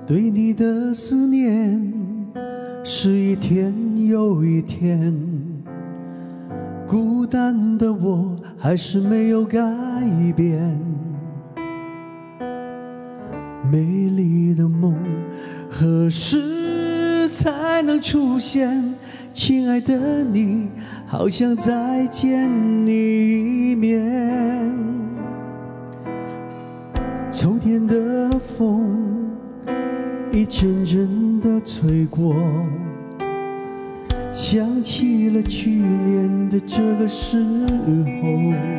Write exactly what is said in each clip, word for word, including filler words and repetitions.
对你的思念是一天又一天，孤单的我还是没有改变。美丽的梦何时才能出现？亲爱的你，好想再见你一面。秋天的风一阵阵地吹过，想起了去年的这个时候，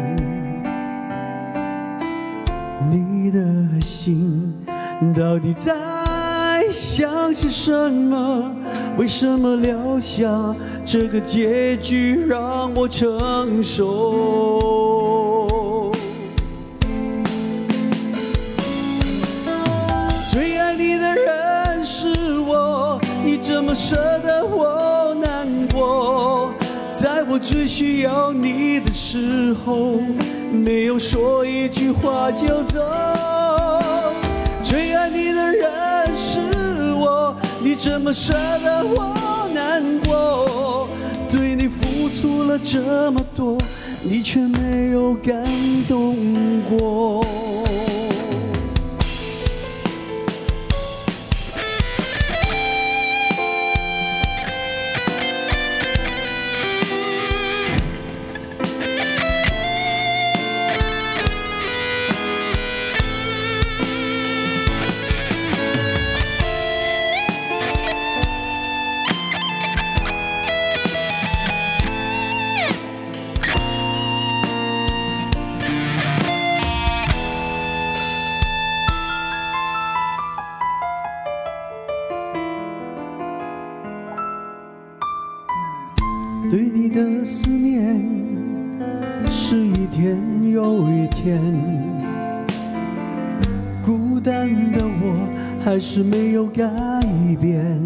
你的心到底在想些什么？为什么留下这个结局让我承受？最爱你的人是我，你这么舍得我难过，在我最需要你的时候，没有说一句话就走。最爱你的人是我，你这么舍得我难过，对你付出了这么多，你却没有感动过。对你的思念是一天又一天，孤单的我还是没有改变。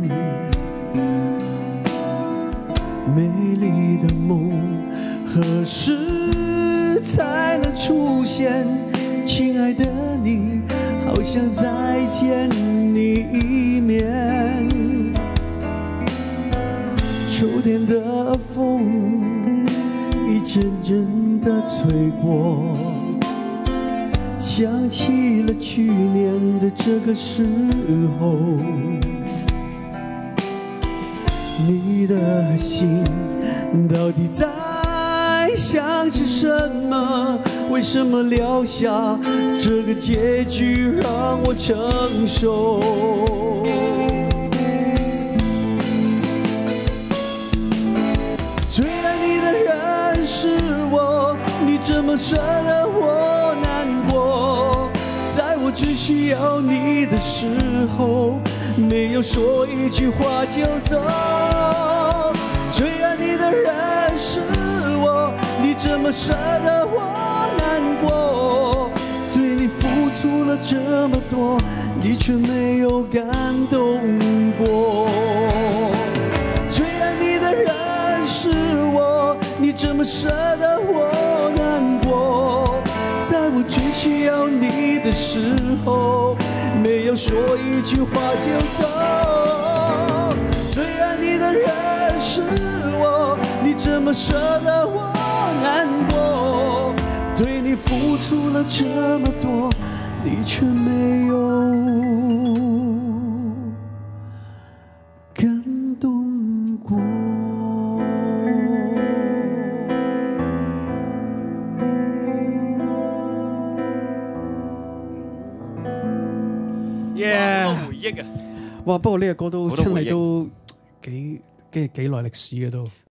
美丽的梦何时才能出现？亲爱的你，好想再见你一面。秋天的风一阵阵地吹过，想起了去年的这个时候，你的心到底在想些什么？为什么留下这个结局让我承受？最爱你的人是我，你这么舍得我难过，在我最需要你的时候，没有说一句话就走。最爱你的人是我，你这么舍得我难过，对你付出了这么多，你却没有感动过。最爱你的人是我，你这么舍得我难过，在我最需要你的时候，没有说一句话就走。最爱你的人是我，你这么舍得我难过，对你付出了这么多，你却没有感动过。 Yeah 好多回憶啊！ 哇！不過呢個歌都真好多回憶係都幾幾幾耐歷史嘅都。